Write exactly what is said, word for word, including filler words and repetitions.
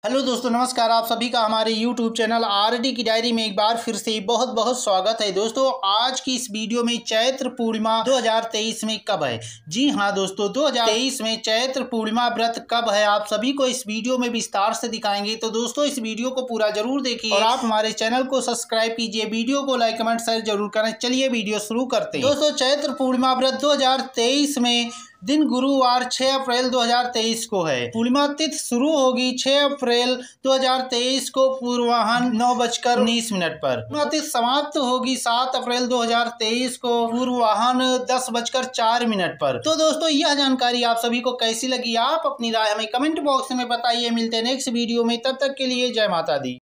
Hello दोस्तों, नमस्कार। आप सभी का हमारे यूट्यूब चैनल आरडी की डायरी में एक बार फिर से बहुत बहुत स्वागत है। दोस्तों, आज की इस वीडियो में चैत्र पूर्णिमा दो हज़ार तेईस में कब है। जी हाँ दोस्तों, दो हज़ार तेईस में चैत्र पूर्णिमा व्रत कब है, आप सभी को इस वीडियो में विस्तार से दिखाएंगे। तो दोस्तों, इस वीडियो को पूरा जरूर देखिए और आप हमारे चैनल को सब्सक्राइब कीजिए, वीडियो को लाइक कमेंट शेयर जरूर करें। चलिए वीडियो शुरू करते हैं। दोस्तों, चैत्र पूर्णिमा व्रत दो हज़ार तेईस में दिन गुरुवार छह अप्रैल दो हज़ार तेईस को है। पूर्णिमा तिथि शुरू होगी छह अप्रैल दो हज़ार तेईस को पूर्वाह्न नौ बजकर उन्नीस मिनट पर। पूर्णिमा तिथि समाप्त होगी सात अप्रैल दो हज़ार तेईस को पूर्वाह्न दस बजकर चार मिनट पर। तो दोस्तों, यह जानकारी आप सभी को कैसी लगी, आप अपनी राय हमें कमेंट बॉक्स में बताइए। मिलते हैं नेक्स्ट वीडियो में, तब तक के लिए जय माता दी।